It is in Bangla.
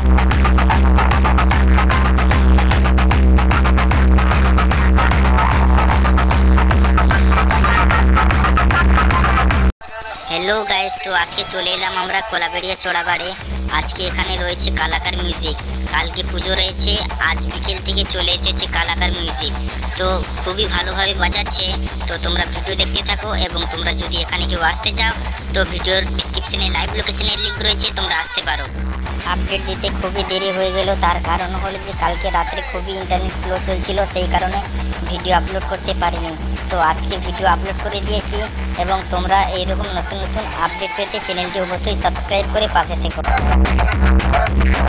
हेलो गाइस, तो आज के चले एलाम আমরা কোলাবেড়িয়া চড়াবাড়ে। আজকে এখানে রয়েছে কালাকার মিউজিক। কালকে পুজো রয়েছে, আজ বিকেল থেকে চলে এসেছে কালাকার মিউজিক। তো খুবই ভালোভাবে বাজাচ্ছে। তো তোমরা ভিডিও দেখতে থাকো এবং তোমরা যদি এখানে কেউ আসতে চাও তো ভিডিওর ডেসক্রিপশনে লাইভ লোকেশনের লিংক রয়েছে, তোমরা আসতে পারো। আপডেট দিতে খুবই দেরি হয়ে গেল, তার কারণ হলো যে কালকে রাত্রে খুবই ইন্টারনেট স্লো চলছিল, সেই কারণে ভিডিও আপলোড করতে পারিনি। তো আজকে ভিডিও আপলোড করে দিয়েছি এবং তোমরা এইরকম নতুন নতুন আপডেট পেতে চ্যানেলটি অবশ্যই সাবস্ক্রাইব করে পাশে থেকো।